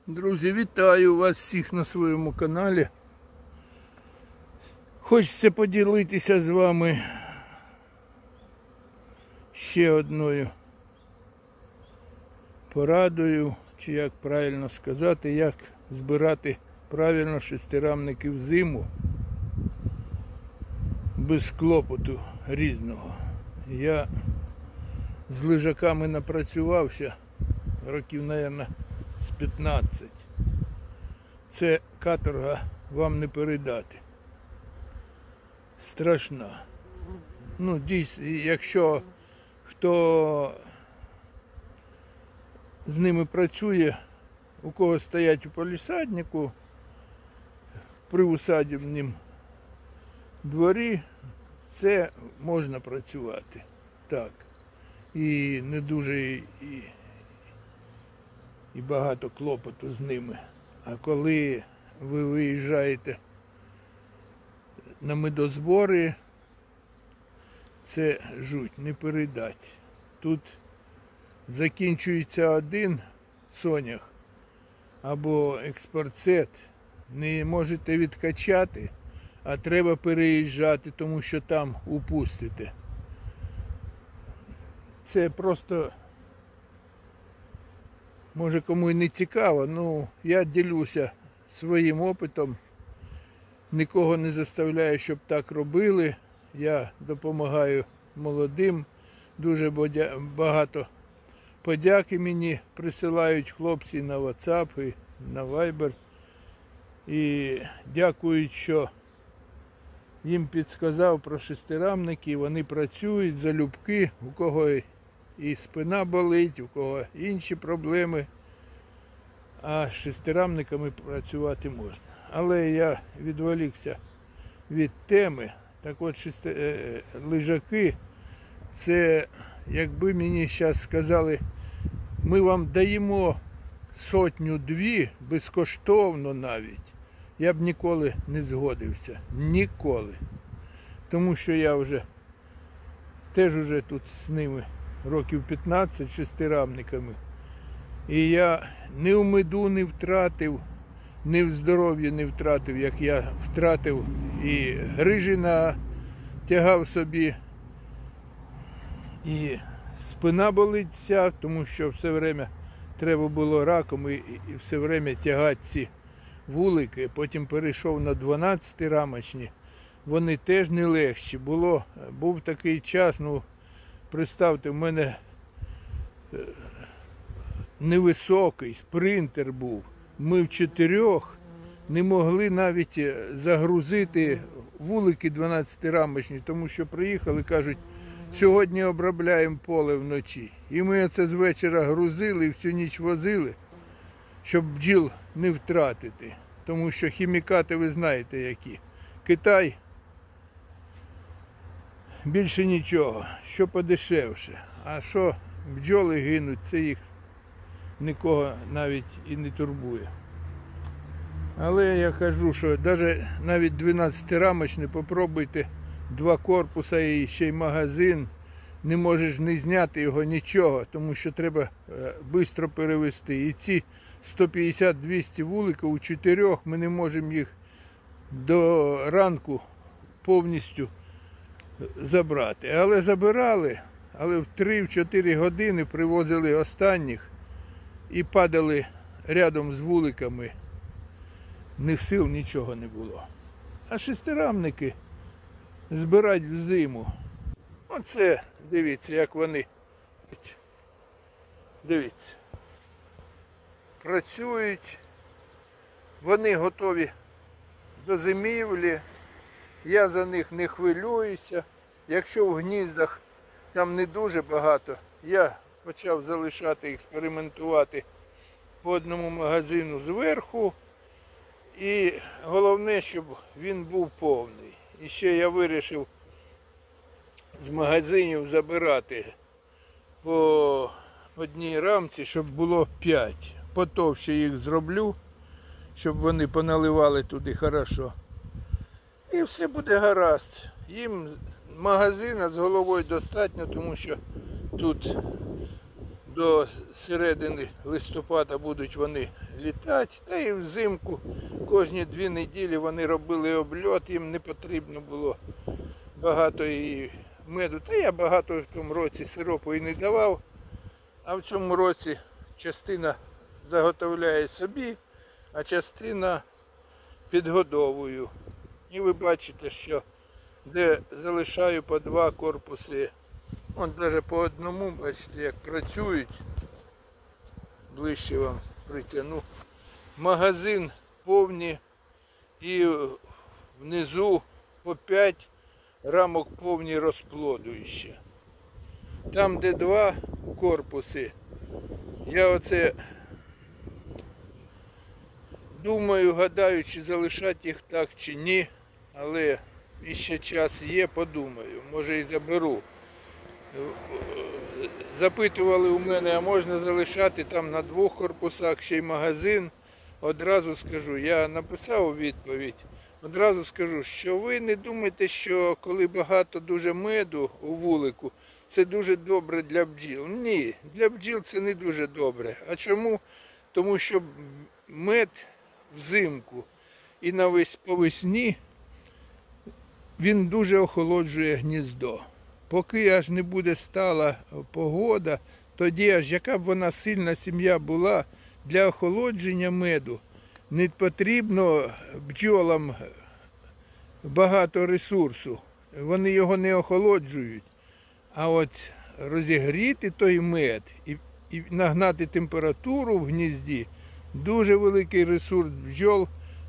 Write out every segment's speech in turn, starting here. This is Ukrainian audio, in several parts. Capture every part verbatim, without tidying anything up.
Друзі, вітаю вас всіх на своєму каналі. Хочеться поділитися з вами ще одною порадою, чи як правильно сказати, як збирати правильно шестирамники взиму без клопоту різного. Я з лижаками напрацювався років, мабуть, з п'ятнадцять. Це каторга вам не передати. Страшна. Ну, дійсно, якщо хто з ними працює, у кого стоять у палісаднику, при усадібнім дворі, це можна працювати. Так. І не дуже і, і багато клопоту з ними. А коли ви виїжджаєте на медозбори, це жуть, не передать. Тут закінчується один сонях або експорцет, не можете відкачати, а треба переїжджати, тому що там упустите. Це просто, може кому і не цікаво, ну я ділюся своїм опитом, нікого не заставляю, щоб так робили. Я допомагаю молодим, дуже багато подяки мені присилають хлопці на WhatsApp і на Viber. І дякують, що їм підсказав про шестирамники, вони працюють залюбки, у кого і спина болить, у кого інші проблеми, а з шестирамниками працювати можна. Але я відволікся від теми. Так от, шести... е, лижаки, це, якби мені зараз сказали, ми вам даємо сотню-дві, безкоштовно навіть, я б ніколи не згодився. Ніколи. Тому що я вже теж уже тут з ними років п'ятнадцять шестирамниками. І я ні в меду не втратив, ні в здоров'ї не втратив, як я втратив і грижі натягав собі, і спина болить вся, тому що все время треба було раком і, і все время тягати ці вулики. Потім перейшов на дванадцятирамочні. Вони теж не легші. Було, був такий час, ну, представте, в мене невисокий спринтер був. Ми в чотирьох не могли навіть загрузити вулики дванадцятирамочні, тому що приїхали, кажуть, сьогодні обробляємо поле вночі. І ми це з вечора грузили і всю ніч возили, щоб бджіл не втратити. Тому що хімікати ви знаєте які. Китай більше нічого, що подешевше. А що бджоли гинуть, це їх нікого навіть і не турбує. Але я кажу, що навіть навіть дванадцятирамочний попробуйте, два корпуса і ще й магазин, не можеш не зняти його нічого, тому що треба швидко перевести. І ці сто п'ятдесят - двісті вуликів у чотирьох ми не можемо їх до ранку повністю забрати. Але забирали, але в три-чотири години привозили останніх і падали рядом з вуликами. Ні сил, нічого не було. А шестирамники збирать взиму. Оце, дивіться, як вони, дивіться, працюють, вони готові до зимівлі, я за них не хвилююся. Якщо в гніздах там не дуже багато, я почав залишати, експериментувати по одному магазину зверху. І головне, щоб він був повний. І ще я вирішив з магазинів забирати по одній рамці, щоб було п'ять. Потовще їх зроблю, щоб вони поналивали туди хорошо. І все буде гаразд. Їм магазина з головою достатньо, тому що тут до середини листопада будуть вони літати. Та і взимку кожні дві неділі вони робили обльот, їм не потрібно було багато і меду. Та я багато в тому році сиропу і не давав, а в цьому році частина заготовляє собі, а частина підгодовую. І ви бачите, що де залишаю по два корпуси, от навіть по одному, бачите, як працюють, ближче вам притягну. Магазин повні і внизу по п'ять рамок повні розплодуючі. Там, де два корпуси, я оце думаю, гадаю, чи залишати їх так, чи ні, але іще час є, подумаю, може і заберу. Запитували у мене, а можна залишати там на двох корпусах ще й магазин. Одразу скажу, я написав відповідь, одразу скажу, що ви не думайте, що коли багато дуже меду у вулику, це дуже добре для бджіл. Ні, для бджіл це не дуже добре. А чому? Тому що мед взимку і навесь по весні, він дуже охолоджує гніздо. Поки аж не буде стала погода, тоді аж яка б вона сильна сім'я була, для охолодження меду не потрібно бджолам багато ресурсу. Вони його не охолоджують. А от розігріти той мед і, і нагнати температуру в гнізді, дуже великий ресурс бджол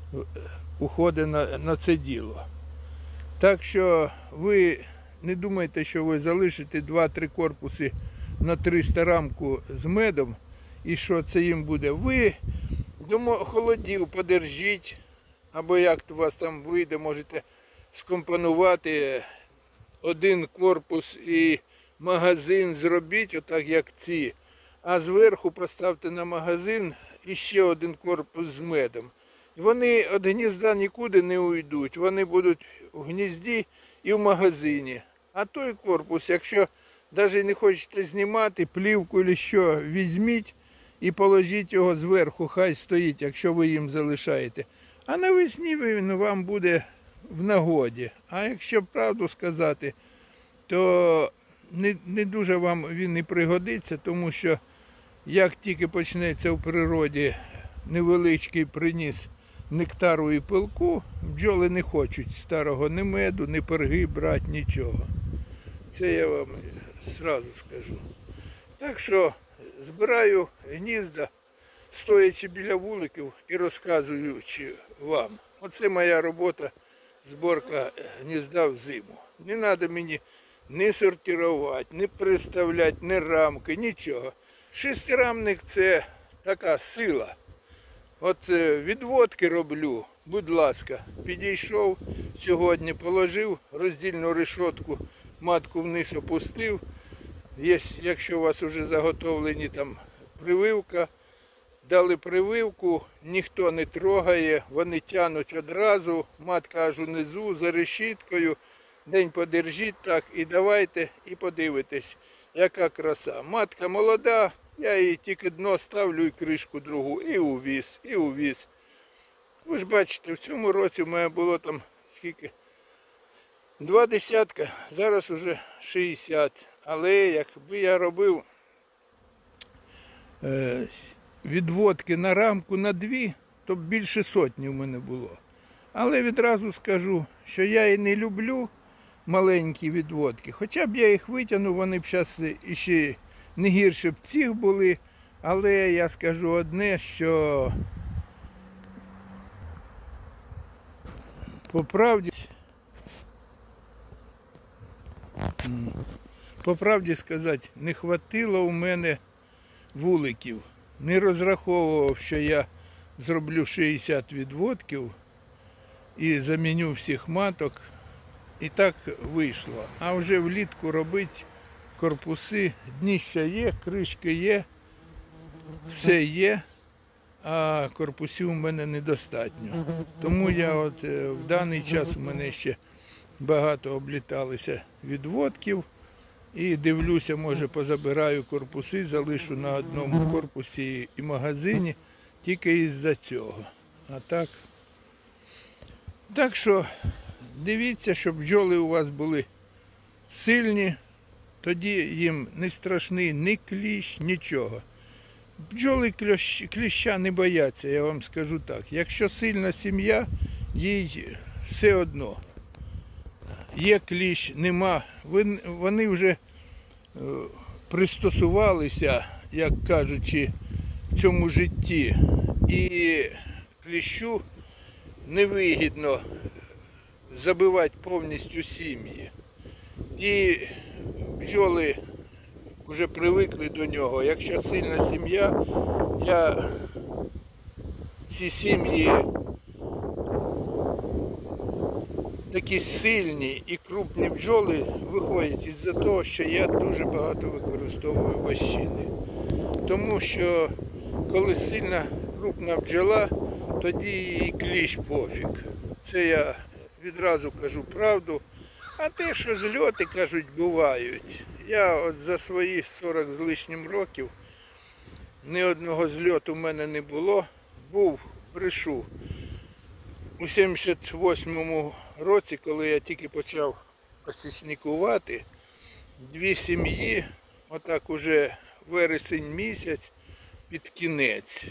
уходить на, на це діло. Так що ви не думайте, що ви залишите два-три корпуси на триста рамку з медом і що це їм буде. Ви до холодів подержіть, або як у вас там вийде, можете скомпонувати один корпус і магазин зробіть, отак як ці, а зверху поставте на магазин іще один корпус з медом. Вони від гнізда нікуди не уйдуть, вони будуть у гнізді і в магазині. А той корпус, якщо навіть не хочете знімати, плівку чи що, візьміть і положіть його зверху, хай стоїть, якщо ви їм залишаєте. А навесні він вам буде в нагоді. А якщо правду сказати, то не, не дуже вам він і пригодиться, тому що як тільки почнеться в природі невеличкий приніс нектару і пилку, бджоли не хочуть старого ні меду, ні перги брати, нічого. Це я вам одразу скажу. Так що збираю гнізда, стоячи біля вуликів і розказуючи вам. Оце моя робота, зборка гнізда в зиму. Не треба мені ні сортувати, ні приставляти, ні рамки, нічого. Шестирамник – це така сила. От відводки роблю, будь ласка, підійшов сьогодні, положив роздільну решетку, матку вниз опустив. Є, якщо у вас вже заготовлені там прививка, дали прививку, ніхто не трогає, вони тянуть одразу, матка аж унизу за решіткою, день подержіть так і давайте і подивитесь, яка краса. Матка молода, я їй тільки дно ставлю і кришку другу, і увіз, і увіз. Ви ж бачите, в цьому році в мене було там скільки? Два десятка, зараз уже шістдесят. Але якби я робив е, відводки на рамку на дві, то більше сотні в мене було. Але відразу скажу, що я і не люблю маленькі відводки. Хоча б я їх витягнув, вони б зараз іще не гірше б цих були. Але я скажу одне, що по правді, по правді сказати, не хватило у мене вуликів. Не розраховував, що я зроблю шістдесят відводків і заміню всіх маток. І так вийшло. А вже влітку робити корпуси, дніща є, кришки є, все є, а корпусів у мене недостатньо. Тому я от в даний час у мене ще багато обліталися відводків, І дивлюся, може позабираю корпуси, залишу на одному корпусі і магазині, тільки із-за цього. А так, так що дивіться, щоб бджоли у вас були сильні, тоді їм не страшний ні кліщ, нічого. Бджоли кліщ, кліща не бояться, я вам скажу так. Якщо сильна сім'я, їй все одно. Є кліщ, нема. Вони вже пристосувалися, як кажучи, в цьому житті. І кліщу невигідно забивати повністю сім'ї. І бджоли вже привикли до нього. Якщо сильна сім'я, я ці сім'ї такі сильні і крупні бджоли виходять із-за того, що я дуже багато використовую вощини. Тому що коли сильна крупна бджола, тоді і кліщ пофіг. Це я відразу кажу правду. А те, що зльоти, кажуть, бувають. Я от за свої сорок з лишнім років ні одного зльоту в мене не було. Був, брешу, у сімдесят восьмому році, коли я тільки почав пасічникувати, дві сім'ї, отак уже вересень місяць, під кінець.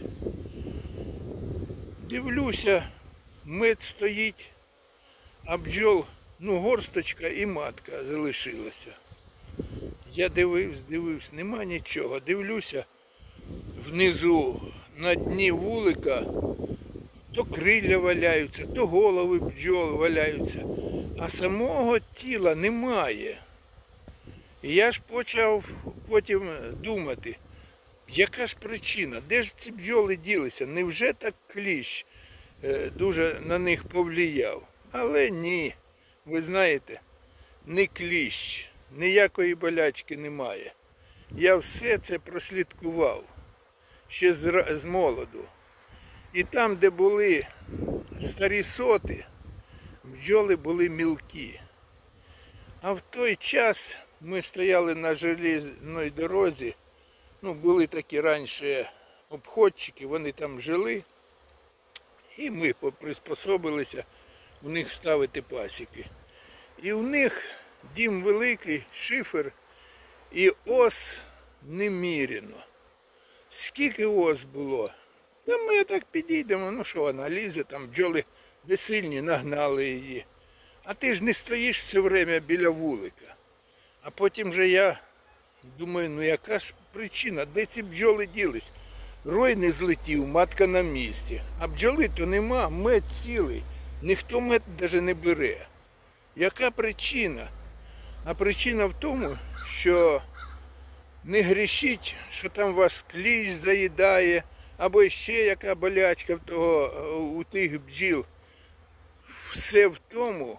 Дивлюся, мед стоїть, а бджол, ну, горсточка і матка залишилася. Я дивився, дивився, нема нічого. Дивлюся, внизу, на дні вулика, то крилля валяються, то голови бджол валяються, а самого тіла немає. І я ж почав потім думати, яка ж причина, де ж ці бджоли ділися, невже так кліщ дуже на них повлияв? Але ні, ви знаєте, не кліщ, ніякої болячки немає. Я все це прослідкував ще з, з молоду. І там, де були старі соти, бджоли були мілкі. А в той час ми стояли на железній дорозі, ну, були такі раніше обходчики, вони там жили, і ми приспособилися в них ставити пасіки. І в них дім великий, шифер, і ос неміряно. Скільки ос було? Та ми так підійдемо, ну що вона лізе, там бджоли де сильні, нагнали її. А ти ж не стоїш все время біля вулика. А потім же я думаю, ну яка ж причина, де ці бджоли ділись? Рой не злетів, матка на місці. А бджоли то нема, мед цілий. Ніхто мед навіть не бере. Яка причина? А причина в тому, що не грішіть, що там вас кліщ заїдає, або ще яка болячка в того, у тих бджіл. Все в тому,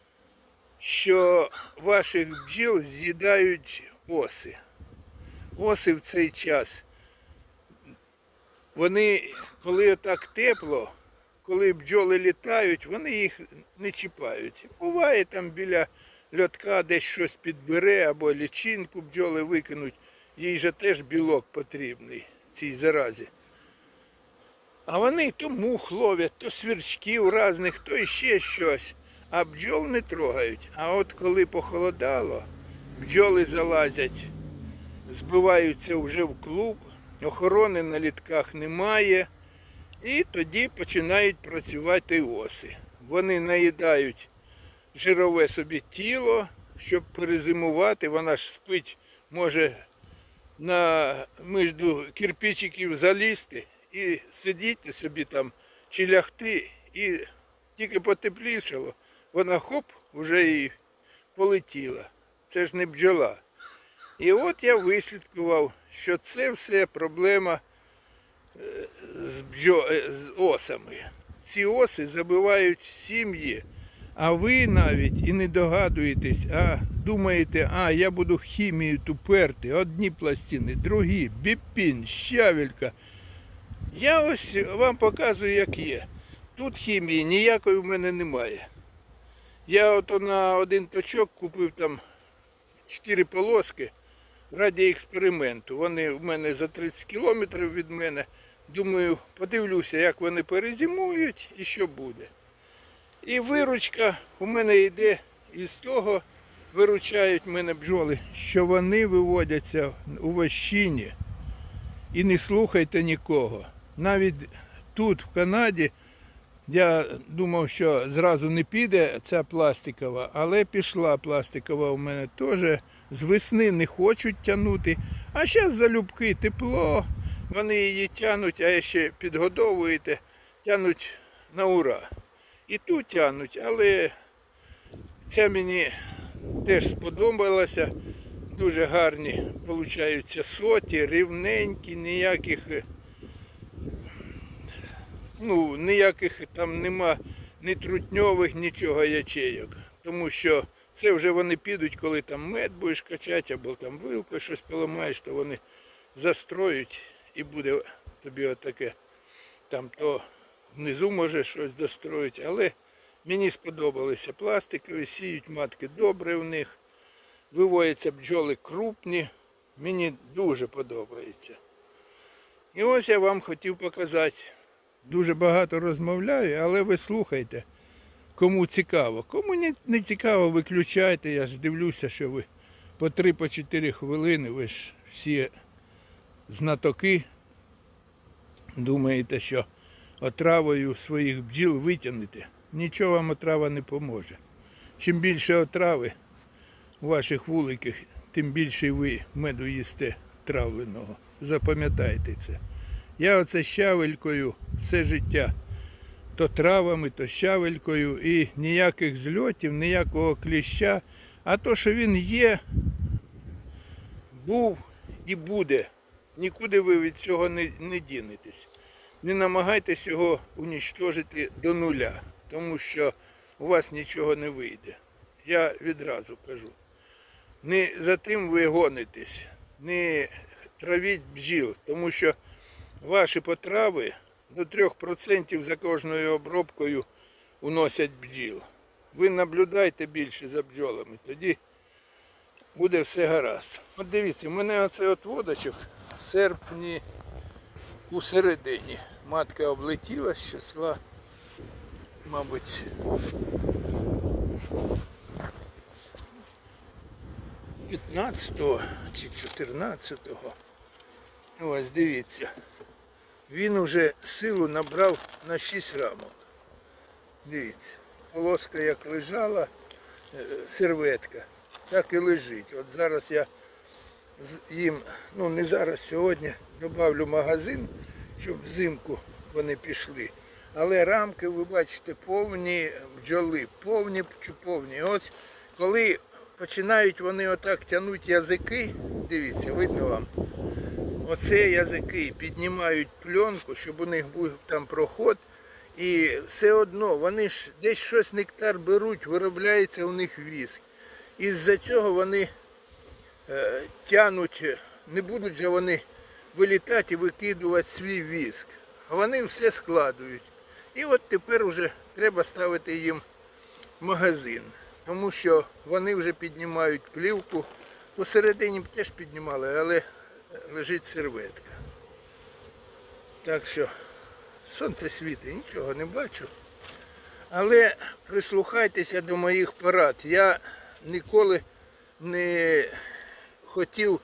що ваших бджіл з'їдають оси. Оси в цей час. Вони, коли так тепло, коли бджоли літають, вони їх не чіпають. Буває там біля льотка десь щось підбере, або лічинку бджоли викинуть. Їй же теж білок потрібний, цій заразі. А вони то мух ловлять, то свірчків різних, то іще щось. А бджол не трогають. А от коли похолодало, бджоли залазять, збиваються вже в клуб, охорони на літках немає. І тоді починають працювати оси. Вони наїдають жирове собі тіло, щоб перезимувати. Вона ж спить, може на між кирпичиків залізти і сидіти собі там, чи лягти, і тільки потеплішало, вона хоп, вже і полетіла. Це ж не бджола. І от я вислідкував, що це все проблема з, бджо... з осами. Ці оси забивають сім'ї, а ви навіть і не догадуєтесь, а думаєте, а я буду хімію туперти, одні пластини, другі, біпін, щавелька. Я ось вам показую, як є. Тут хімії ніякої в мене немає. Я ото на один точок купив там чотири полоски раді експерименту. Вони в мене за тридцять кілометрів від мене. Думаю, подивлюся, як вони перезимують і що буде. І виручка у мене йде із того, виручають мене бджоли, що вони виводяться у вощині. І не слухайте нікого. Навіть тут, в Канаді, я думав, що зразу не піде ця пластикова, але пішла пластикова у мене теж. З весни не хочуть тягнути, а зараз залюбки тепло, вони її тягнуть, а ще підгодовуєте, тягнуть на ура. І тут тягнуть, але ця мені теж сподобалася. Дуже гарні получаються соті, рівненькі, ніяких, ну, ніяких там нема ні трутньових, нічого ячейок. Тому що це вже вони підуть, коли там мед будеш качати, або там вилку щось поламаєш, то вони застроють і буде тобі отаке. Там то внизу може щось достроїть, але мені сподобалися пластикові, сіють матки добре в них. Виводяться бджоли крупні, мені дуже подобається. І ось я вам хотів показати. Дуже багато розмовляю, але ви слухайте, кому цікаво. Кому не цікаво, виключайте. Я ж дивлюся, що ви по три-чотири хвилини, ви ж всі знатоки, думаєте, що отравою своїх бджіл витягнете. Нічого вам отрава не поможе. Чим більше отрави у ваших вуликах, тим більше ви меду їсте травленого. Запам'ятайте це. Я оце щавелькою все життя. То травами, то щавелькою, і ніяких зльотів, ніякого кліща. А то, що він є, був і буде. Нікуди ви від цього не, не дінетесь. Не намагайтесь його унічтожити до нуля, тому що у вас нічого не вийде. Я відразу кажу. Не за тим ви гонитесь, не травіть бджіл, тому що ваші потрави до трьох відсотків за кожною обробкою уносять бджіл. Ви наблюдайте більше за бджолами, тоді буде все гаразд. От дивіться, у мене оцей от водочок в серпні у середині. Матка облетіла з числа, мабуть, п'ятнадцятого чи чотирнадцятого. Ось дивіться. Він уже силу набрав на шість рамок. Дивіться. Полоска як лежала, серветка, так і лежить. От зараз я їм, ну не зараз, сьогодні, добавлю магазин, щоб взимку вони пішли. Але рамки, ви бачите, повні бджоли, повні чи повні. Ось коли починають вони отак тягнути язики, дивіться, видно вам, оце язики піднімають пленку, щоб у них був там проход. І все одно, вони ж десь щось нектар беруть, виробляється у них віск. Із-за цього вони е, тянуть, не будуть же вони вилітати і викидувати свій віск. А вони все складують. І от тепер вже треба ставити їм магазин. Тому що вони вже піднімають плівку. Посередині теж піднімали, але лежить серветка. Так що сонце світить, нічого не бачу. Але прислухайтеся до моїх порад. Я ніколи не хотів,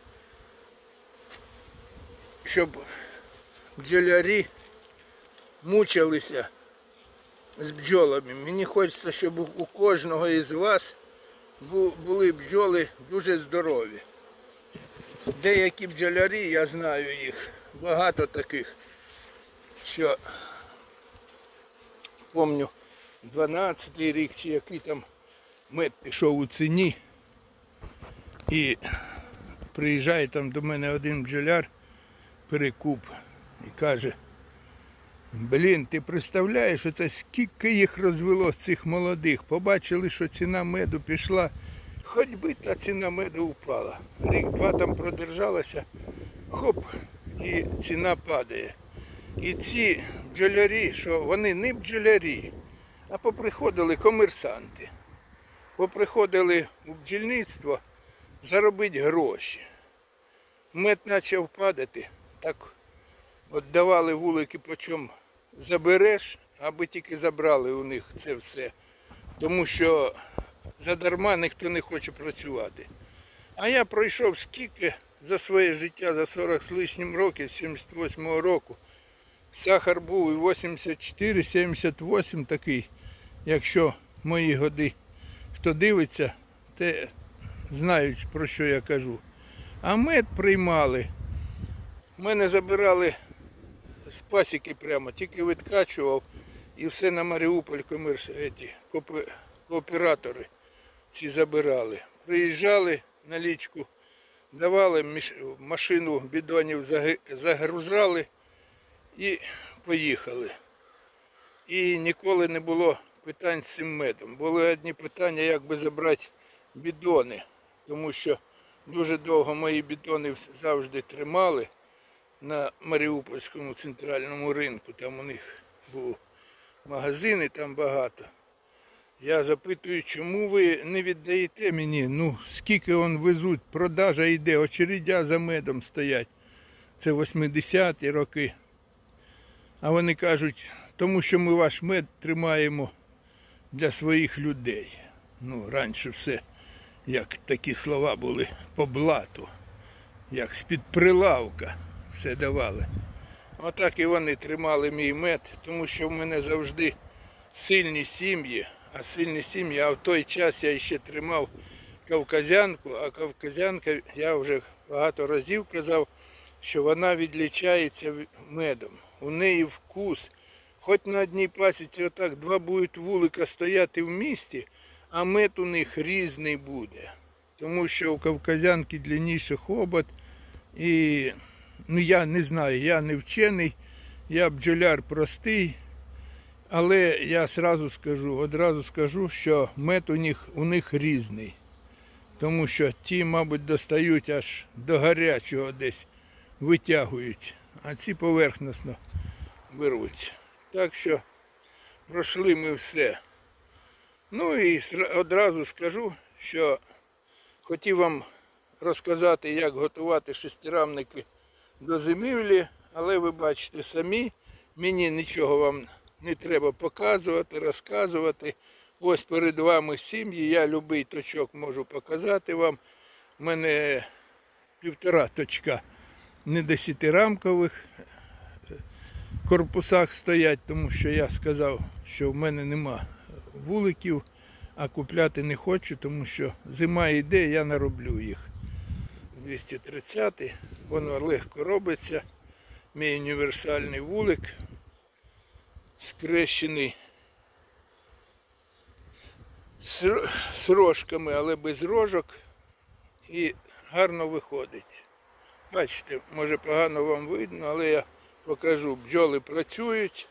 щоб бджолярі мучилися з бджолами. Мені хочеться, щоб у кожного із вас були бджоли дуже здорові. Деякі бджолярі, я знаю їх, багато таких, що, пам'ятаю, дванадцятий рік, чи який там мед пішов у ціні, і приїжджає там до мене один бджоляр, перекуп, і каже: блін, ти представляєш, оце скільки їх розвело з цих молодих, побачили, що ціна меду пішла, хоч би та ціна меду впала. Рік-два там продержалася, хоп, і ціна падає. І ці бджолярі, що вони не бджолярі, а поприходили комерсанти. Поприходили у бджільництво заробити гроші. Мед почав падати, так от давали вулики, по чому забереш, аби тільки забрали у них це все. Тому що задарма ніхто не хоче працювати. А я пройшов скільки за своє життя, за сорок з лишнім років, з сімдесят восьмого року. Сахар був і вісімдесят чотири, сімдесят вісім такий. Якщо мої годи хто дивиться, те знають, про що я кажу. А мед приймали. Мене забирали з пасіки прямо, тільки відкачував і все на Маріуполь комерс, еті, кооператори ці забирали. Приїжджали на річку, давали машину бідонів, загрузали і поїхали. І ніколи не було питань з цим медом. Були одні питання, як би забрати бідони, тому що дуже довго мої бідони завжди тримали на Маріупольському центральному ринку. Там у них були магазини, там багато. Я запитую, чому ви не віддаєте мені? Ну, скільки он везуть, продажа йде, очередя за медом стоять. Це вісімдесяті роки. А вони кажуть, тому що ми ваш мед тримаємо для своїх людей. Ну, раніше все, як такі слова були, по блату, як з-під прилавка все давали. Отак і вони тримали мій мед, тому що в мене завжди сильні сім'ї, а сильні сім'ї, а в той час я ще тримав кавказянку, а кавказянка, я вже багато разів казав, що вона відлічається медом. У неї вкус. Хоч на одній пасіці отак два будуть вулика стояти в місті, а мед у них різний буде. Тому що у кавказянки длинніший хобот. І ну, я не знаю, я не вчений, я бджоляр простий. Але я одразу скажу, одразу скажу, що мед у них, у них різний. Тому що ті, мабуть, достають аж до гарячого десь, витягують, а ці поверхносно беруть. Так що пройшли ми все. Ну і одразу скажу, що хотів вам розказати, як готувати шестирамники до зимівлі, але ви бачите самі, мені нічого вам не треба показувати, розказувати. Ось перед вами сім'ї, я любий точок можу показати вам. У мене півтора точка не десятирамкових корпусах стоять, тому що я сказав, що в мене нема вуликів, а купляти не хочу, тому що зима йде, я нароблю їх. двісті тридцятий, воно легко робиться. Мій універсальний вулик, скрещений з рожками, але без рожок, і гарно виходить. Бачите, може погано вам видно, але я покажу. Бджоли працюють,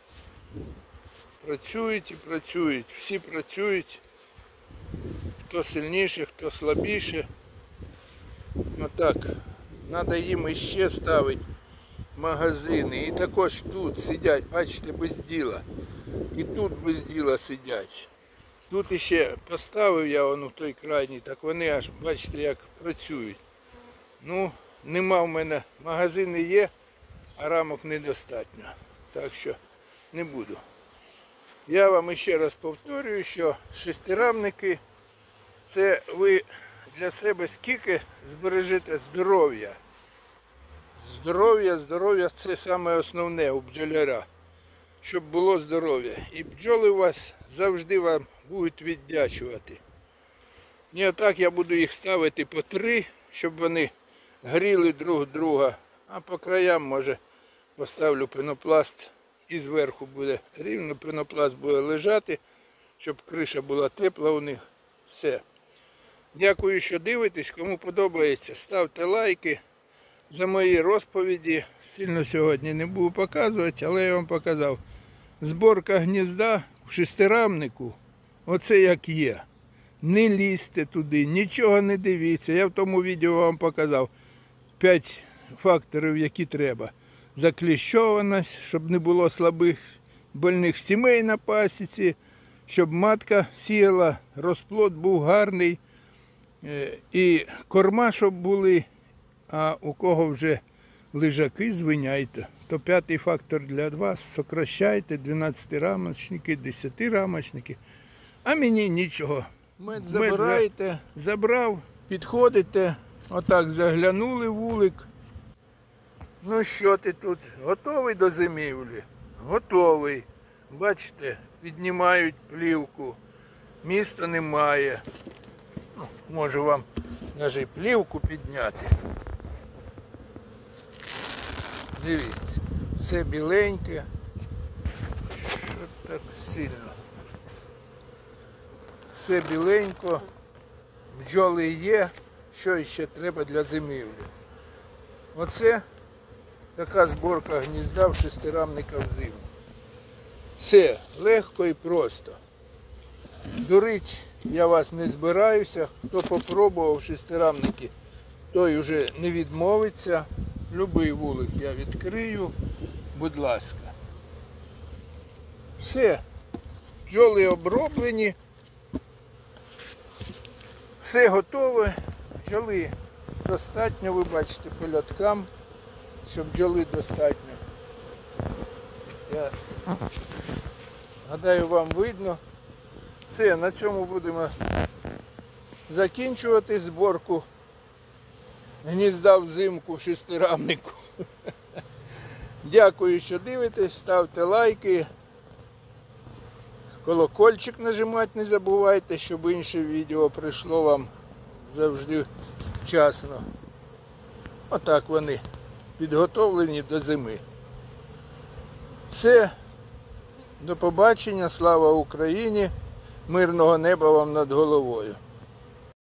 працюють і працюють. Всі працюють, хто сильніше, хто слабіше. Отак, треба їм іще ставити магазини. І також тут сидять, бачите, без діла. І тут без діла сидять. Тут іще поставив я вон у той крайній, так вони аж, бачите, як працюють. Ну, нема в мене, магазини є, а рамок недостатньо. Так що не буду. Я вам ще раз повторюю, що шестирамники, це ви для себе скільки збережете здоров'я. Здоров'я, здоров'я – це саме основне у бджоляра. Щоб було здоров'я. І бджоли у вас завжди вам будуть віддячувати. І отак я буду їх ставити по три, щоб вони гріли друг друга. А по краям, може, поставлю пенопласт і зверху буде рівно, пенопласт буде лежати, щоб криша була тепла у них. Все. Дякую, що дивитесь. Кому подобається, ставте лайки. За мої розповіді сильно сьогодні не буду показувати, але я вам показав. Зборка гнізда в шестирамнику, оце як є. Не лізьте туди, нічого не дивіться. Я в тому відео вам показав п'ять факторів, які треба. Закліщованість, щоб не було слабих больних сімей на пасіці, щоб матка сіяла, розплод був гарний, Е, І корма, щоб були, а у кого вже лежаки, звиняйте. То п'ятий фактор для вас. Сокращайте дванадцятирамочники, десятирамочники. А мені нічого. Мед забираєте, забрав, підходите, отак заглянули в вулик. Ну що ти тут, готовий до зимівлі? Готовий. Бачите, піднімають плівку. Міста немає. Ну, можу вам навіть плівку підняти. Дивіться, все біленьке. Що так сильно? Все біленько, бджоли є, що ще треба для зимівлі. Оце така зборка гнізда в шестирамника взиму. Все легко і просто. Дурить я вас не збираюся. Хто попробував шестирамники, той вже не відмовиться. Любий вулик я відкрию, будь ласка. Все, бджоли оброблені. Все готове, бджоли достатньо, ви бачите, по льоткам, що бджоли достатньо. Я гадаю, вам видно. Все, на цьому будемо закінчувати зборку гнізда взимку в шестирамнику. Дякую, що дивитесь, ставте лайки. Колокольчик нажимати не забувайте, щоб інше відео прийшло вам завжди вчасно. Отак вони підготовлені до зими. Все. До побачення. Слава Україні. Мирного неба вам над головою.